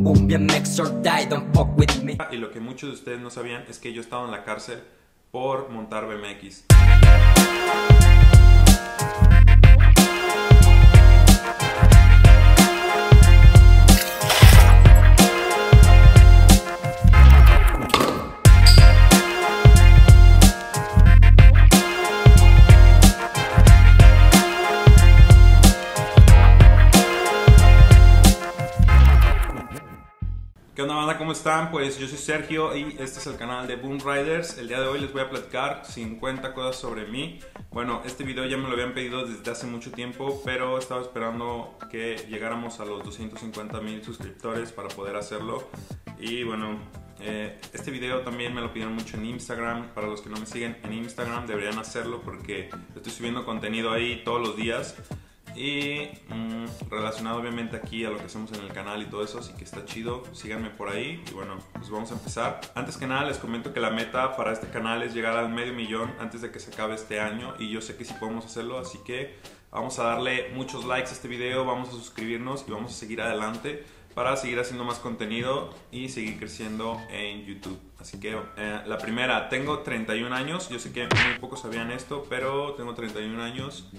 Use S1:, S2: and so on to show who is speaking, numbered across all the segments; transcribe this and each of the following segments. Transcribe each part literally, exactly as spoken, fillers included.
S1: boom, B M X or die, don't fuck with me.
S2: Y lo que muchos de ustedes no sabían es que yo estaba en la cárcel por montar B M X. ¿Qué onda, banda? ¿Cómo están? Pues yo soy Sergio y este es el canal de Boom Riders. El día de hoy les voy a platicar cincuenta cosas sobre mí. Bueno, este video ya me lo habían pedido desde hace mucho tiempo, pero estaba esperando que llegáramos a los doscientos cincuenta mil suscriptores para poder hacerlo. Y bueno, eh, este video también me lo pidieron mucho en Instagram. Para los que no me siguen en Instagram deberían hacerlo porque estoy subiendo contenido ahí todos los días. Y mmm, relacionado obviamente aquí a lo que hacemos en el canal y todo eso, así que está chido, síganme por ahí. Y bueno, pues vamos a empezar. Antes que nada les comento que la meta para este canal es llegar al medio millón antes de que se acabe este año, y yo sé que sí podemos hacerlo, así que vamos a darle muchos likes a este video, vamos a suscribirnos y vamos a seguir adelante para seguir haciendo más contenido y seguir creciendo en YouTube. Así que eh, la primera, tengo treinta y un años, yo sé que muy pocos sabían esto, pero tengo treinta y un años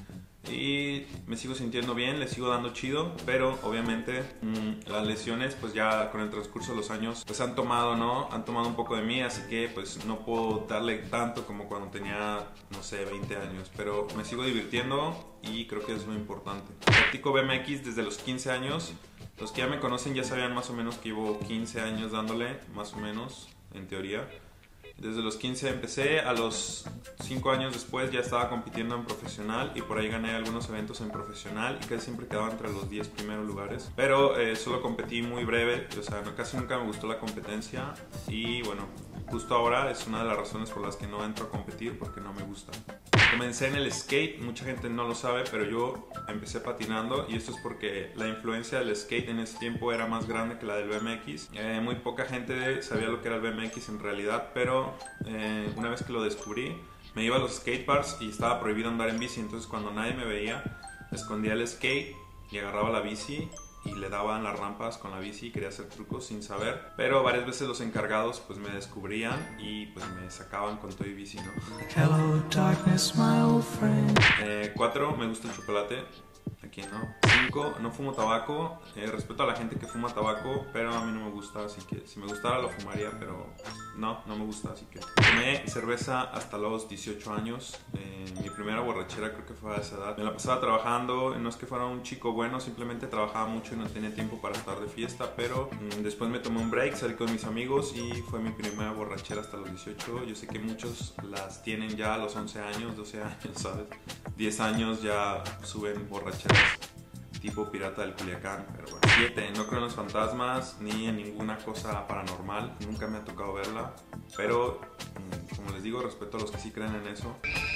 S2: y me sigo sintiendo bien, le sigo dando chido, pero obviamente mmm, las lesiones pues ya con el transcurso de los años pues han tomado, ¿no? Han tomado un poco de mí, así que pues no puedo darle tanto como cuando tenía, no sé, veinte años, pero me sigo divirtiendo y creo que es lo importante. Practico B M X desde los quince años, los que ya me conocen ya sabían más o menos que llevo quince años dándole, más o menos, en teoría. Desde los quince empecé, a los cinco años después ya estaba compitiendo en profesional y por ahí gané algunos eventos en profesional y casi siempre quedaba entre los diez primeros lugares. Pero eh, solo competí muy breve, o sea, no, casi nunca me gustó la competencia y bueno, justo ahora es una de las razones por las que no entro a competir, porque no me gusta. Comencé en el skate, mucha gente no lo sabe, pero yo empecé patinando y esto es porque la influencia del skate en ese tiempo era más grande que la del B M X. Eh, muy poca gente sabía lo que era el B M X en realidad, pero eh, una vez que lo descubrí, me iba a los skateparks y estaba prohibido andar en bici, entonces cuando nadie me veía, escondía el skate y agarraba la bici y le daban las rampas con la bici y quería hacer trucos sin saber, pero varias veces los encargados pues me descubrían y pues me sacaban con todo y bici, ¿no? Hello, darkness, my old friend. Eh, cuatro, me gusta el chocolate. Aquí no. Cinco, no fumo tabaco. Eh, respeto a la gente que fuma tabaco, pero a mí no me gusta, así que si me gustara lo fumaría, pero no, no me gusta, así que tomé cerveza hasta los dieciocho años. Eh, mi primera borrachera creo que fue a esa edad. Me la pasaba trabajando, no es que fuera un chico bueno, simplemente trabajaba mucho y no tenía tiempo para estar de fiesta, pero mmm, después me tomé un break, salí con mis amigos y fue mi primera borrachera hasta los dieciocho. Yo sé que muchos las tienen ya a los once años, doce años, ¿sabes? diez años ya suben borracheras tipo Pirata del Culiacán, pero bueno. siete. No creo en los fantasmas ni en ninguna cosa paranormal, nunca me ha tocado verla, pero como les digo, respeto a los que sí creen en eso.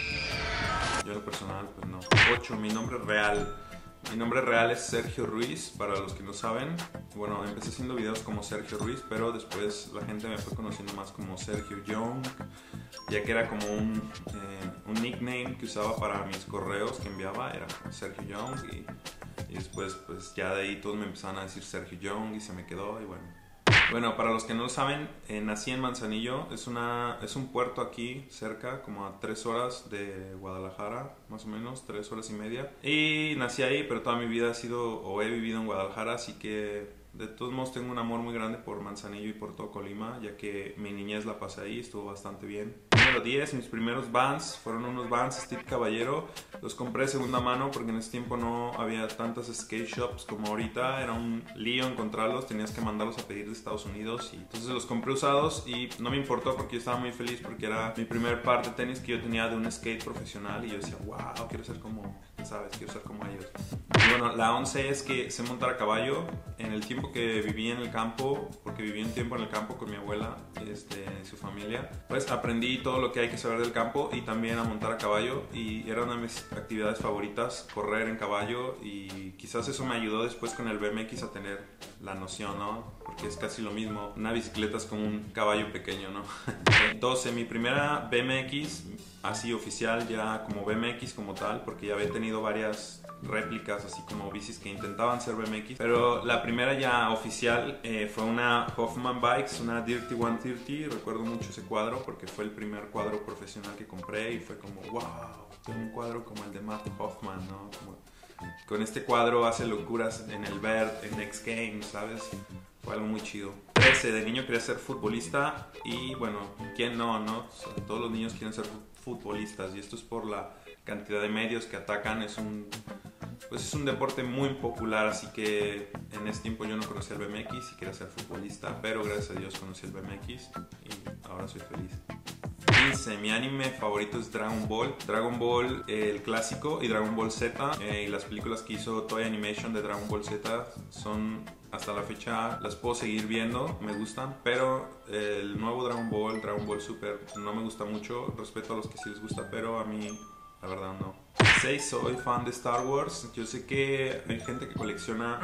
S2: Yo en lo personal, pues no. ocho. Mi nombre real. Mi nombre real es Sergio Ruiz, para los que no saben. Bueno, empecé haciendo videos como Sergio Ruiz, pero después la gente me fue conociendo más como Sergio Young, ya que era como un, eh, un nickname que usaba para mis correos que enviaba, era Sergio Young, y, y después pues ya de ahí todos me empezaron a decir Sergio Young y se me quedó y bueno. Bueno, para los que no lo saben, eh, nací en Manzanillo, es, una, es un puerto aquí cerca, como a tres horas de Guadalajara, más o menos, tres horas y media. Y nací ahí, pero toda mi vida ha sido, o he vivido en Guadalajara, así que de todos modos tengo un amor muy grande por Manzanillo y por todo Colima, ya que mi niñez la pasé ahí, estuvo bastante bien. Número diez, mis primeros Vans fueron unos Vans Steve Caballero. Los compré de segunda mano porque en ese tiempo no había tantas skate shops como ahorita. Era un lío encontrarlos, tenías que mandarlos a pedir de Estados Unidos. Y entonces los compré usados y no me importó porque yo estaba muy feliz porque era mi primer par de tenis que yo tenía de un skate profesional. Y yo decía, wow, quiero ser como, ¿sabes? Quiero ser como ellos. Y bueno, la once es que sé montar a caballo. En el tiempo que viví en el campo, porque viví un tiempo en el campo con mi abuela este, y su familia, pues aprendí todo lo que hay que saber del campo y también a montar a caballo, y era una de mis actividades favoritas, correr en caballo, y quizás eso me ayudó después con el B M X a tener la noción, ¿no? Porque es casi lo mismo, una bicicleta es como un caballo pequeño, ¿no? doce, mi primera B M X así oficial ya como B M X como tal, porque ya había tenido varias réplicas, así como bicis que intentaban ser B M X. Pero la primera ya oficial eh, fue una Hoffman Bikes, una Dirty ciento treinta. Recuerdo mucho ese cuadro porque fue el primer cuadro profesional que compré y fue como, wow, tengo un cuadro como el de Matt Hoffman, ¿no? Como, con este cuadro hace locuras en el Vert, en X Games, ¿sabes? Fue algo muy chido. trece, de niño quería ser futbolista y bueno, ¿quién no, no? O sea, todos los niños quieren ser futbolistas y esto es por la cantidad de medios que atacan. Es un, pues es un deporte muy popular, así que en ese tiempo yo no conocía el B M X y quería ser futbolista, pero gracias a Dios conocí el B M X y ahora soy feliz. quince. Mi anime favorito es Dragon Ball. Dragon Ball, eh, el clásico, y Dragon Ball Z. Eh, y las películas que hizo Toei Animation de Dragon Ball Z son, hasta la fecha, las puedo seguir viendo, me gustan. Pero eh, el nuevo Dragon Ball, Dragon Ball Super, no me gusta mucho. Respeto a los que sí les gusta, pero a mí, la verdad, no. seis. Soy fan de Star Wars. Yo sé que hay gente que colecciona...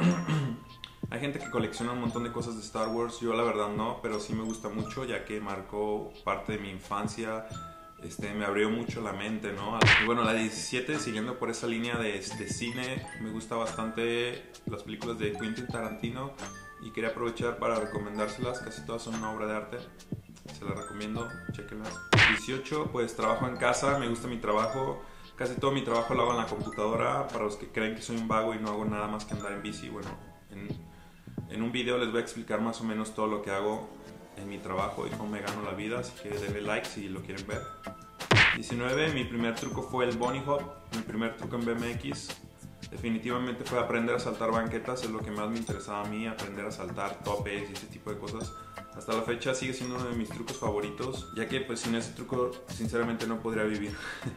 S2: Hay gente que colecciona un montón de cosas de Star Wars, yo la verdad no, pero sí me gusta mucho ya que marcó parte de mi infancia, este, me abrió mucho la mente, ¿no? Y bueno, la diecisiete, siguiendo por esa línea de este, cine, me gusta bastante las películas de Quentin Tarantino y quería aprovechar para recomendárselas, casi todas son una obra de arte, se las recomiendo, chequenlas. dieciocho, pues trabajo en casa, me gusta mi trabajo. Casi todo mi trabajo lo hago en la computadora, para los que creen que soy un vago y no hago nada más que andar en bici, bueno, en... En un video les voy a explicar más o menos todo lo que hago en mi trabajo y cómo me gano la vida, así que denle like si lo quieren ver. diecinueve. Mi primer truco fue el Bunny Hop, mi primer truco en B M X. Definitivamente fue aprender a saltar banquetas, es lo que más me interesaba a mí, aprender a saltar topes y ese tipo de cosas. Hasta la fecha sigue siendo uno de mis trucos favoritos, ya que pues sin ese truco sinceramente no podría vivir.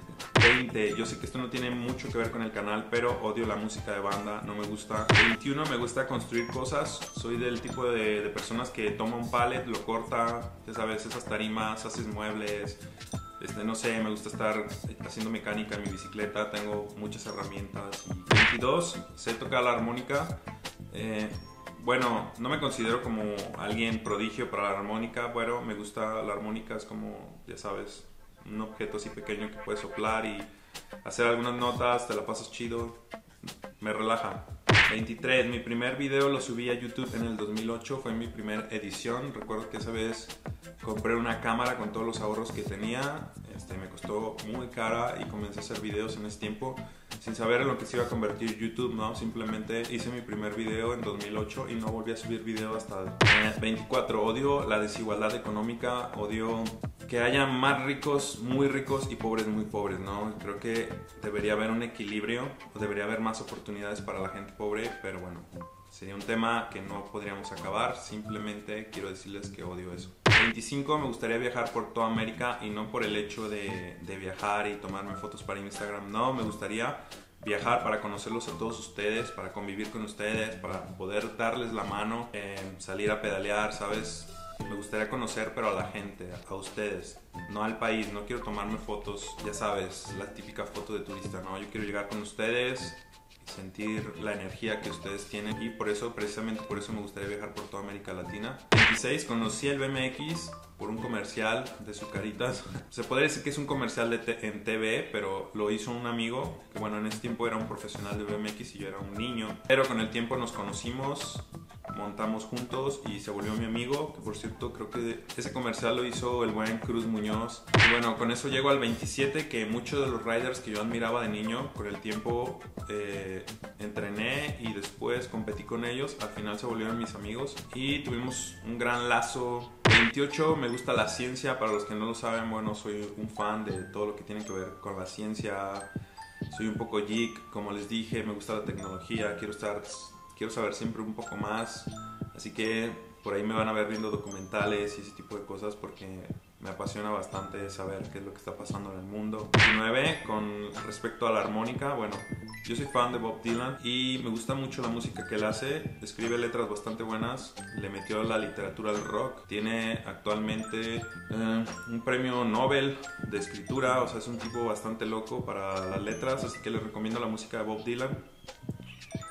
S2: veinte. Yo sé que esto no tiene mucho que ver con el canal, pero odio la música de banda, no me gusta. veintiuno. Me gusta construir cosas, soy del tipo de, de personas que toma un pallet, lo corta, ya sabes, esas tarimas, haces muebles. Este, no sé, me gusta estar haciendo mecánica en mi bicicleta, tengo muchas herramientas. veintidós. Sé tocar la armónica. Eh, bueno, no me considero como alguien prodigio para la armónica, pero me gusta la armónica, es como, ya sabes, un objeto así pequeño que puedes soplar y hacer algunas notas, te la pasas chido, me relaja. veintitrés. Mi primer video lo subí a YouTube en el dos mil ocho, fue mi primera edición. Recuerdo que esa vez compré una cámara con todos los ahorros que tenía, este, me costó muy cara y comencé a hacer videos en ese tiempo sin saber en lo que se iba a convertir YouTube, ¿no? Simplemente hice mi primer video en dos mil ocho y no volví a subir video hasta veinticuatro. Odio la desigualdad económica, odio que haya más ricos, muy ricos y pobres, muy pobres, ¿no? Creo que debería haber un equilibrio, debería haber más oportunidades para la gente pobre, pero bueno, sería un tema que no podríamos acabar, simplemente quiero decirles que odio eso. veinticinco. Me gustaría viajar por toda América y no por el hecho de, de viajar y tomarme fotos para Instagram, no, me gustaría viajar para conocerlos a todos ustedes, para convivir con ustedes, para poder darles la mano, eh, salir a pedalear, ¿sabes? Me gustaría conocer, pero a la gente, a ustedes, no al país. No quiero tomarme fotos, ya sabes, la típica foto de turista, no, yo quiero llegar con ustedes, sentir la energía que ustedes tienen y por eso, precisamente por eso me gustaría viajar por toda América Latina. veintiséis. Conocí el B M X por un comercial de Zucaritas. Se podría decir que es un comercial de te en T V, pero lo hizo un amigo que, bueno, en ese tiempo era un profesional de B M X y yo era un niño, pero con el tiempo nos conocimos, montamos juntos y se volvió mi amigo, que por cierto creo que ese comercial lo hizo el buen Cruz Muñoz. Y bueno, con eso llego al veintisiete, que muchos de los riders que yo admiraba de niño, con el tiempo eh, entrené y después competí con ellos, al final se volvieron mis amigos y tuvimos un gran lazo. veintiocho. Me gusta la ciencia, para los que no lo saben, bueno, soy un fan de todo lo que tiene que ver con la ciencia, soy un poco geek, como les dije, me gusta la tecnología, quiero estar... Quiero saber siempre un poco más, así que por ahí me van a ver viendo documentales y ese tipo de cosas porque me apasiona bastante saber qué es lo que está pasando en el mundo. diecinueve. Con respecto a la armónica, bueno, yo soy fan de Bob Dylan y me gusta mucho la música que él hace, escribe letras bastante buenas, le metió la literatura al rock, tiene actualmente eh, un premio Nobel de escritura, o sea, es un tipo bastante loco para las letras, así que les recomiendo la música de Bob Dylan. Soy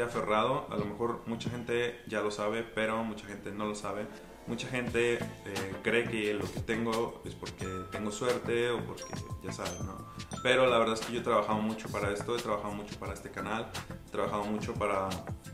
S2: aferrado. A lo mejor mucha gente ya lo sabe, pero mucha gente no lo sabe. Mucha gente eh, cree que lo que tengo es porque tengo suerte o porque ya saben, ¿no? Pero la verdad es que yo he trabajado mucho para esto, he trabajado mucho para este canal, he trabajado mucho para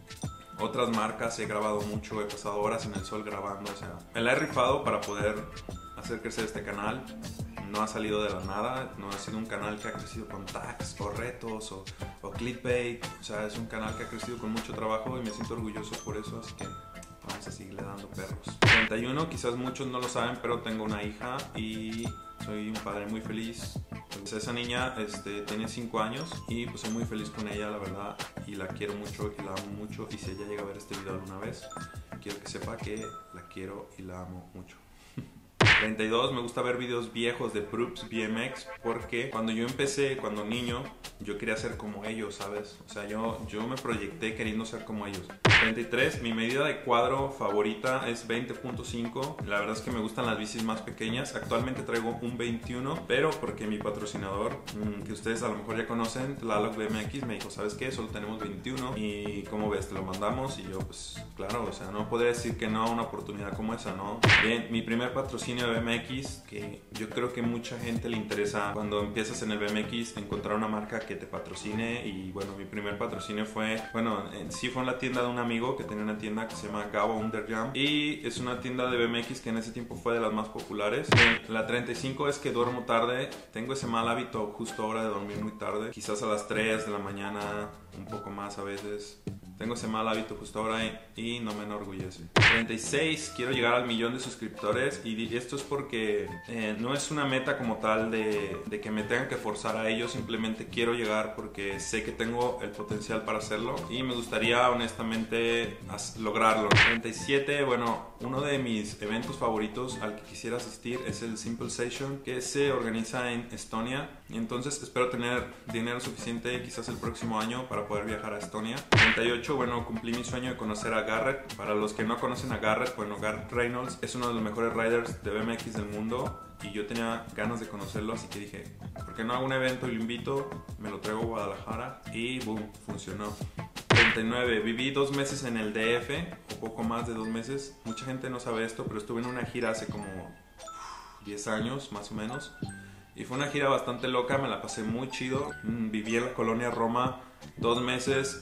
S2: otras marcas, he grabado mucho, he pasado horas en el sol grabando, o sea, me la he rifado para poder hacer crecer este canal. No ha salido de la nada, no ha sido un canal que ha crecido con tags o retos o, o clickbait, o sea, es un canal que ha crecido con mucho trabajo y me siento orgulloso por eso, así que vamos a seguirle dando perros. treinta y uno, quizás muchos no lo saben, pero tengo una hija y soy un padre muy feliz. Pues esa niña este, tiene cinco años y pues soy muy feliz con ella, la verdad, y la quiero mucho y la amo mucho, y si ella llega a ver este video alguna vez, quiero que sepa que la quiero y la amo mucho. treinta y dos, me gusta ver videos viejos de Proofs B M X porque cuando yo empecé, cuando niño, yo quería ser como ellos, ¿sabes? O sea, yo, yo me proyecté queriendo ser como ellos. treinta y tres, mi medida de cuadro favorita es veinte punto cinco. La verdad es que me gustan las bicis más pequeñas. Actualmente traigo un veintiuno, pero porque mi patrocinador, que ustedes a lo mejor ya conocen, Tlaloc B M X, me dijo, ¿sabes qué? Solo tenemos veintiuno y ¿cómo ves? Te lo mandamos. Y yo, pues, claro, o sea, no podría decir que no a una oportunidad como esa, ¿no? Bien, mi primer patrocinio de B M X, que yo creo que mucha gente le interesa cuando empiezas en el B M X, encontrar una marca que te patrocine. Y bueno, mi primer patrocinio fue, bueno, en sí fue en la tienda de un amigo que tenía una tienda que se llama Gabo Underjam, y es una tienda de B M X que en ese tiempo fue de las más populares. Bien, la treinta y cinco es que duermo tarde, tengo ese mal hábito justo ahora de dormir muy tarde, quizás a las tres de la mañana, un poco más a veces. Tengo ese mal hábito justo ahora y no me enorgullece. treinta y seis, quiero llegar al millón de suscriptores, y esto es porque eh, no es una meta como tal de, de que me tengan que forzar a ello, simplemente quiero llegar porque sé que tengo el potencial para hacerlo y me gustaría honestamente lograrlo. treinta y siete, bueno, uno de mis eventos favoritos al que quisiera asistir es el Simple Session, que se organiza en Estonia, y entonces espero tener dinero suficiente quizás el próximo año para poder viajar a Estonia. treinta y ocho, bueno, cumplí mi sueño de conocer a Garrett. Para los que no conocen a Garrett, bueno, Garrett Reynolds es uno de los mejores riders de B M X del mundo y yo tenía ganas de conocerlo, así que dije, ¿por qué no hago un evento y lo invito? Me lo traigo a Guadalajara y boom, funcionó. treinta y nueve, viví dos meses en el D F, o poco más de dos meses. Mucha gente no sabe esto, pero estuve en una gira hace como diez años, más o menos. Y fue una gira bastante loca, me la pasé muy chido. Viví en la colonia Roma dos meses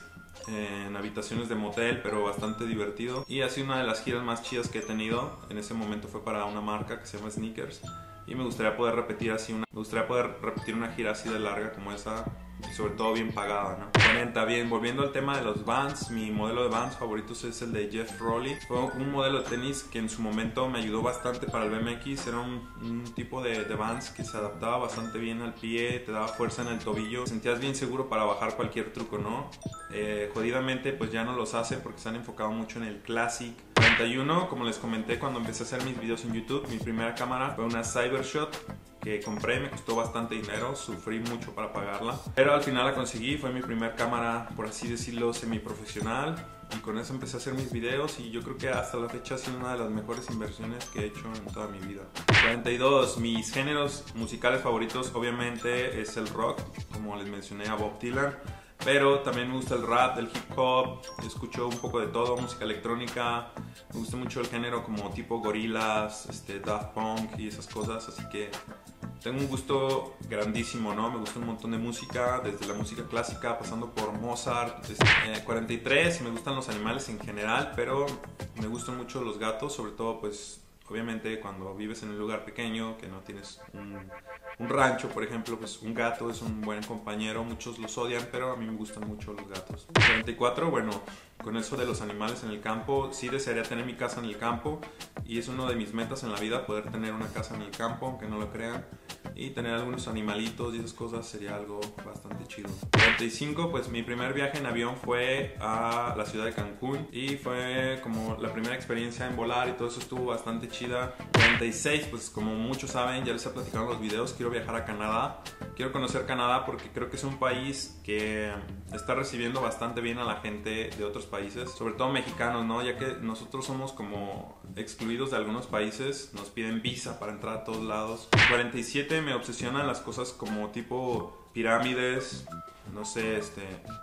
S2: en habitaciones de motel, pero bastante divertido. Y ha sido una de las giras más chidas que he tenido. En ese momento fue para una marca que se llama Sneakers. Y me gustaría poder repetir así una, me gustaría poder repetir una gira así de larga como esa. Y sobre todo bien pagada, ¿no? cuarenta, bien, volviendo al tema de los Vans, mi modelo de Vans favoritos es el de Jeff Rowley. Fue un modelo de tenis que en su momento me ayudó bastante para el B M X. Era un, un tipo de, de Vans que se adaptaba bastante bien al pie, te daba fuerza en el tobillo, te sentías bien seguro para bajar cualquier truco, ¿no? Eh, jodidamente pues ya no los hacen porque se han enfocado mucho en el Classic. cuarenta y uno, como les comenté cuando empecé a hacer mis videos en YouTube, mi primera cámara fue una Cybershot que compré, me costó bastante dinero, sufrí mucho para pagarla, pero al final la conseguí. Fue mi primer cámara, por así decirlo, semiprofesional, y con eso empecé a hacer mis videos y yo creo que hasta la fecha ha sido una de las mejores inversiones que he hecho en toda mi vida. cuarenta y dos, mis géneros musicales favoritos obviamente es el rock, como les mencioné a Bob Dylan, pero también me gusta el rap, el hip hop, escucho un poco de todo, música electrónica, me gusta mucho el género como tipo Gorillaz, este, Daft Punk y esas cosas, así que tengo un gusto grandísimo, ¿no? Me gusta un montón de música, desde la música clásica pasando por Mozart. Eh, cuarenta y tres, me gustan los animales en general, pero me gustan mucho los gatos, sobre todo pues obviamente cuando vives en un lugar pequeño, que no tienes un, un rancho, por ejemplo, pues un gato es un buen compañero. Muchos los odian, pero a mí me gustan mucho los gatos. cuarenta y cuatro, bueno, con eso de los animales en el campo, sí desearía tener mi casa en el campo y es uno de mis metas en la vida, poder tener una casa en el campo, aunque no lo crean, y tener algunos animalitos y esas cosas sería algo bastante chido. cuarenta y cinco, pues mi primer viaje en avión fue a la ciudad de Cancún y fue como la primera experiencia en volar y todo eso estuvo bastante chida. cuarenta y seis, pues como muchos saben, ya les he platicado en los videos, quiero viajar a Canadá. Quiero conocer Canadá porque creo que es un país que está recibiendo bastante bien a la gente de otros países, sobre todo mexicanos, ¿no? Ya que nosotros somos como excluidos de algunos países, nos piden visa para entrar a todos lados. cuarenta y siete, me obsesionan las cosas como tipo pirámides, no sé, este,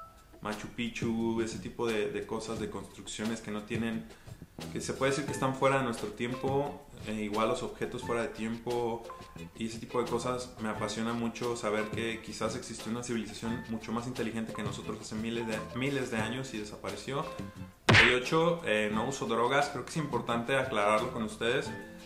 S2: Machu Picchu, ese tipo de, de cosas, de construcciones que no tienen, que se puede decir que están fuera de nuestro tiempo, eh, igual los objetos fuera de tiempo y ese tipo de cosas. Me apasiona mucho saber que quizás existió una civilización mucho más inteligente que nosotros hace miles de, miles de años y desapareció. Y ocho, eh, no uso drogas. Creo que es importante aclararlo con ustedes,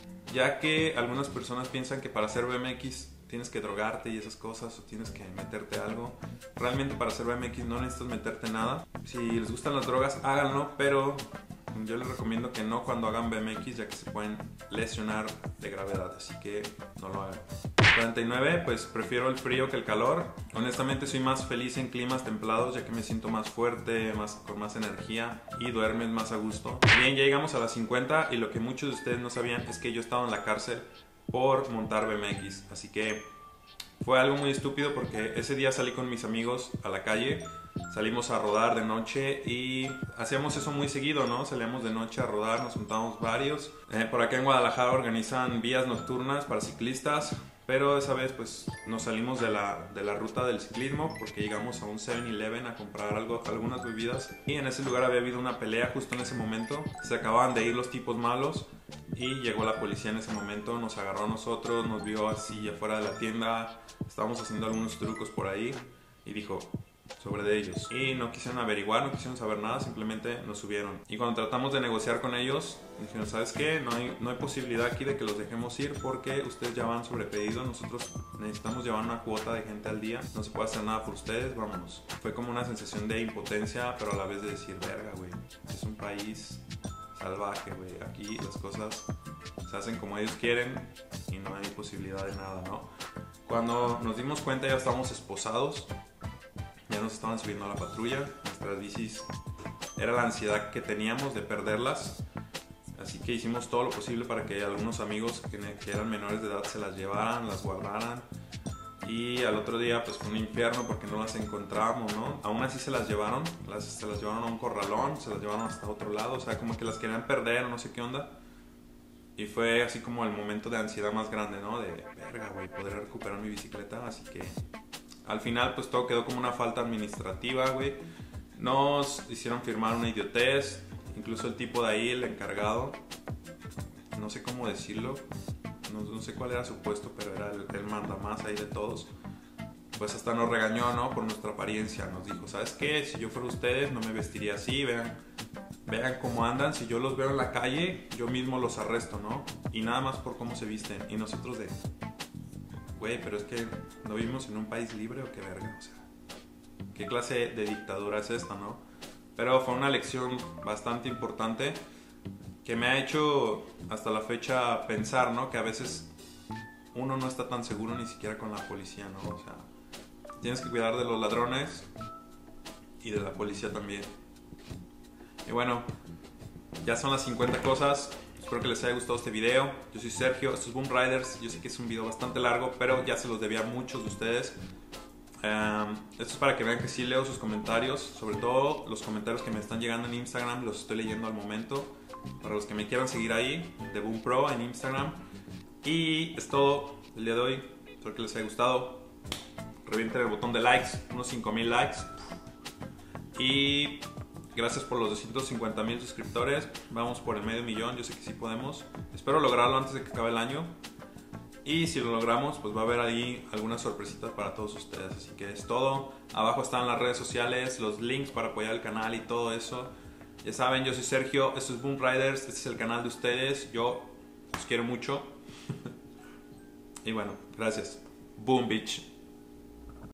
S2: ya que algunas personas piensan que para hacer B M X tienes que drogarte y esas cosas, o tienes que meterte algo. Realmente para hacer B M X no necesitas meterte nada. Si les gustan las drogas, háganlo, pero yo les recomiendo que no cuando hagan B M X, ya que se pueden lesionar de gravedad, así que no lo hagan. cuarenta y nueve, pues prefiero el frío que el calor. Honestamente soy más feliz en climas templados, ya que me siento más fuerte, más, con más energía y duermes más a gusto. Bien, ya llegamos a las cincuenta y lo que muchos de ustedes no sabían es que yo estaba en la cárcel por montar B M X, así que fue algo muy estúpido porque ese día salí con mis amigos a la calle, salimos a rodar de noche y hacíamos eso muy seguido, ¿no? Salíamos de noche a rodar, nos juntamos varios. Eh, por acá en Guadalajara organizan vías nocturnas para ciclistas, pero esa vez pues nos salimos de la, de la ruta del ciclismo porque llegamos a un seven eleven a comprar algo, algunas bebidas y en ese lugar había habido una pelea justo en ese momento. Se acababan de ir los tipos malos y llegó la policía en ese momento, nos agarró a nosotros, nos vio así afuera de la tienda, estábamos haciendo algunos trucos por ahí y dijo sobre de ellos. Y no quisieron averiguar, no quisieron saber nada, simplemente nos subieron. Y cuando tratamos de negociar con ellos, dijeron, ¿sabes qué? No hay, no hay posibilidad aquí de que los dejemos ir porque ustedes ya van sobrepedido, nosotros necesitamos llevar una cuota de gente al día, no se puede hacer nada por ustedes, vámonos. Fue como una sensación de impotencia, pero a la vez de decir, verga, güey, es un país salvaje, güey, aquí las cosas se hacen como ellos quieren y no hay posibilidad de nada, ¿no? Cuando nos dimos cuenta ya estábamos esposados, ya nos estaban subiendo a la patrulla, nuestras bicis, era la ansiedad que teníamos de perderlas, así que hicimos todo lo posible para que algunos amigos que, que eran menores de edad se las llevaran, las guardaran, y al otro día pues fue un infierno porque no las encontrábamos, ¿no? Aún así se las llevaron, las, se las llevaron a un corralón, se las llevaron hasta otro lado, o sea, como que las querían perder o no sé qué onda. Y fue así como el momento de ansiedad más grande, ¿no? De, verga, güey, podré recuperar mi bicicleta, así que al final pues todo quedó como una falta administrativa, güey. Nos hicieron firmar una idiotez, incluso el tipo de ahí, el encargado, no sé cómo decirlo, no, no sé cuál era su puesto, pero era el, el mandamás ahí de todos. Pues hasta nos regañó, ¿no? Por nuestra apariencia, nos dijo, ¿sabes qué? Si yo fuera ustedes no me vestiría así, vean, vean cómo andan, si yo los veo en la calle, yo mismo los arresto, ¿no? Y nada más por cómo se visten. Y nosotros de, güey, pero es que no vivimos en un país libre o qué verga, o sea, ¿qué clase de dictadura es esta, no? Pero fue una lección bastante importante que me ha hecho hasta la fecha pensar, ¿no? Que a veces uno no está tan seguro ni siquiera con la policía, ¿no? O sea, tienes que cuidar de los ladrones y de la policía también. Y bueno, ya son las cincuenta cosas. Espero que les haya gustado este video. Yo soy Sergio, esto es Boom Riders. Yo sé que es un video bastante largo, pero ya se los debía a muchos de ustedes. Um, esto es para que vean que sí leo sus comentarios, sobre todo los comentarios que me están llegando en Instagram, los estoy leyendo al momento. Para los que me quieran seguir ahí, de Boom Pro en Instagram. Y es todo el día de hoy. Espero que les haya gustado. Revienten el botón de likes, unos cinco mil likes. Y gracias por los doscientos cincuenta mil suscriptores. Vamos por el medio millón, yo sé que sí podemos. Espero lograrlo antes de que acabe el año. Y si lo logramos, pues va a haber ahí algunas sorpresitas para todos ustedes. Así que es todo. Abajo están las redes sociales, los links para apoyar el canal y todo eso. Ya saben, yo soy Sergio, esto es Boom Riders, este es el canal de ustedes. Yo los quiero mucho. Y bueno, gracias. Boom, bitch.